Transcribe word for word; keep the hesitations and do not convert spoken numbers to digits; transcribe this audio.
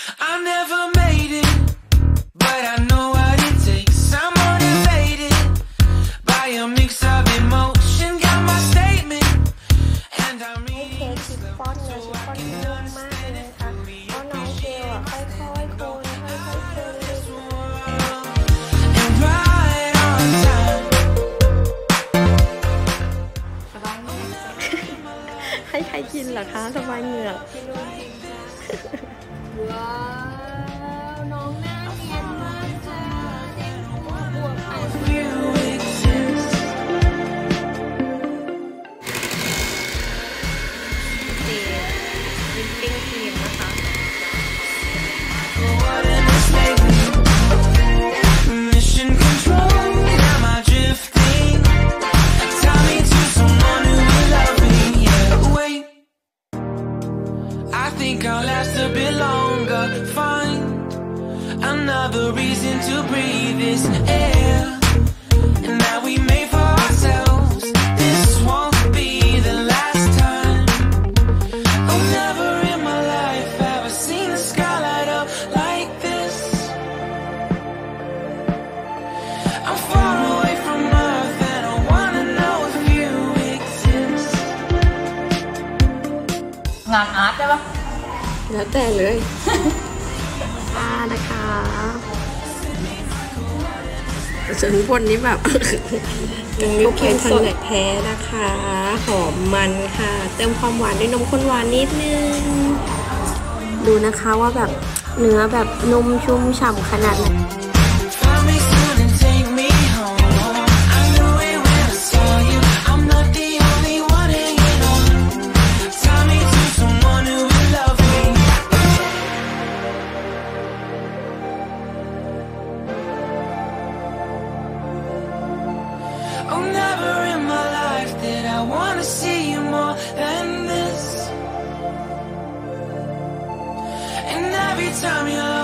I never made it, but I know what it takes. I'm motivated by a mix of emotion. Got my statement, and I'm ให้เค้กชิฟฟ่อนเนื้อชิฟฟ่อนนุ่มมากเลยนะคะเพราะน้องเกลอ่ะค่อยๆคนค่อยๆคนให้ใครกินเหรอคะสบายเหงือกว้าวน้องหน้าเนียนมากจ้าเด็กหัวบวมอ่ะวิปปิ้งครีมนะคะ mission control. Am I drifting? Tie me to someone who will love me. Yeah, wait. I think I'll last a bit longer. Find another reason to breathe this air. And that we made for ourselves. This won't be the last time. Oh, never in my life have I seen the sky light up like this. I'm far away from Earth and I wanna know if you exist. งานอาร์ตได้ปะแล้วแต่เลยอ่านะคะส่วนบนนี้แบบลูกเค้กทันแหลกแท้นะคะหอมมันค่ะเติมความหวานด้วยนมข้นหวานนิดนึงดูนะคะว่าแบบเนื้อแบบนุ่มชุ่มฉ่ำขนาดไหน Find me soon and take me home. I knew it when I saw you. I'm not the only one hanging on. Tie me to someone who will love me. Oh, never in my life did I wanna see you more than this. And every time you